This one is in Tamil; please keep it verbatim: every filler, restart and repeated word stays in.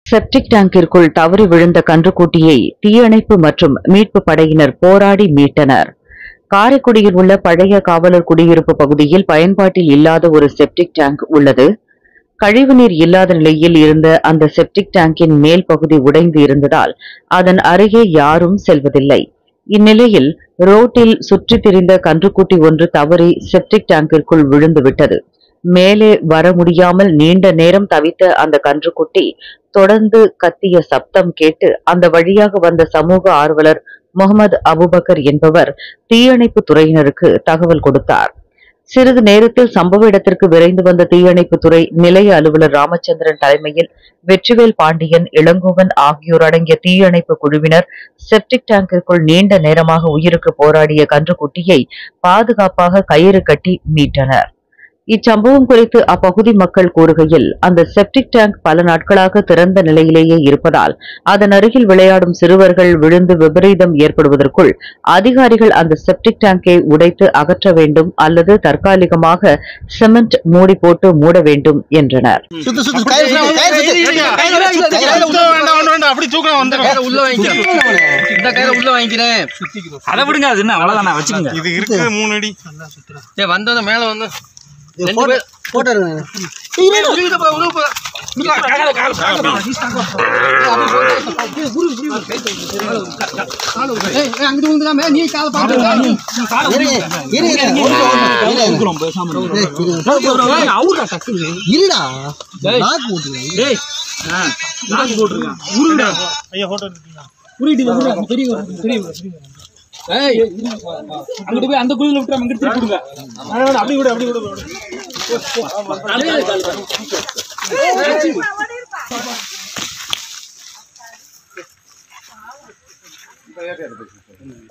செப்டிக் டேங்கிற்குள் தவறி விழுந்த கன்றுக்குட்டியை தீயணைப்பு மற்றும் மீட்பு படையினர் போராடி மீட்டனர். காரைக்குடியில் உள்ள பழைய காவலர் குடியிருப்பு பகுதியில் பயன்பாட்டில் இல்லாத ஒரு செப்டிக் டேங்க் உள்ளது. கழிவுநீர் இல்லாத நிலையில் இருந்த அந்த செப்டிக் டேங்கின் மேல் பகுதி உடைந்து இருந்ததால் அதன் அருகே யாரும் செல்வதில்லை. இந்நிலையில் ரோட்டில் சுற்றித் திரிந்த கன்றுக்குட்டி ஒன்று தவறி செப்டிக் டேங்கிற்குள் விழுந்து விட்டது. மேலே வர முடியாமல் நீண்ட நேரம் தவித்த அந்த கன்றுக்குட்டி தொடர்ந்து கத்திய சப்தம் கேட்டு அந்த வழியாக வந்த சமூக ஆர்வலர் முகமது அபுபக்கர் என்பவர் தீயணைப்பு துறையினருக்கு தகவல் கொடுத்தார். சிறிது நேரத்தில் சம்பவ இடத்திற்கு விரைந்து வந்த தீயணைப்பு துறை நிலைய அலுவலர் ராமச்சந்திரன் தலைமையில் வெற்றிவேல் பாண்டியன், இளங்கோவன் ஆகியோர் அடங்கிய தீயணைப்பு குழுவினர் செப்டிக் டேங்கிற்குள் நீண்ட நேரமாக உயிருக்கு போராடிய கன்றுக்குட்டியை பாதுகாப்பாக கயிறு கட்டி மீட்டனர். இச்சம்பவம் குறித்து அப்பகுதி மக்கள் கூறுகையில், அந்த செப்டிக் டேங்க் பல நாட்களாக திறந்த நிலையிலேயே இருப்பதால் அதன் அருகில் விளையாடும் சிறுவர்கள் விழுந்து விபரீதம் ஏற்படுவதற்குள் அதிகாரிகள் அந்த செப்டிக் டேங்கை உடைத்து அகற்ற வேண்டும் அல்லது தற்காலிகமாக சிமெண்ட் மூடி போட்டு மூட வேண்டும் என்றனர். போட்டோ அங்கிட்டு போய் அந்த குழியில விட்டு அங்கிட்டு திருப்பி விடுங்க. அப்படி விடு அப்படி விடு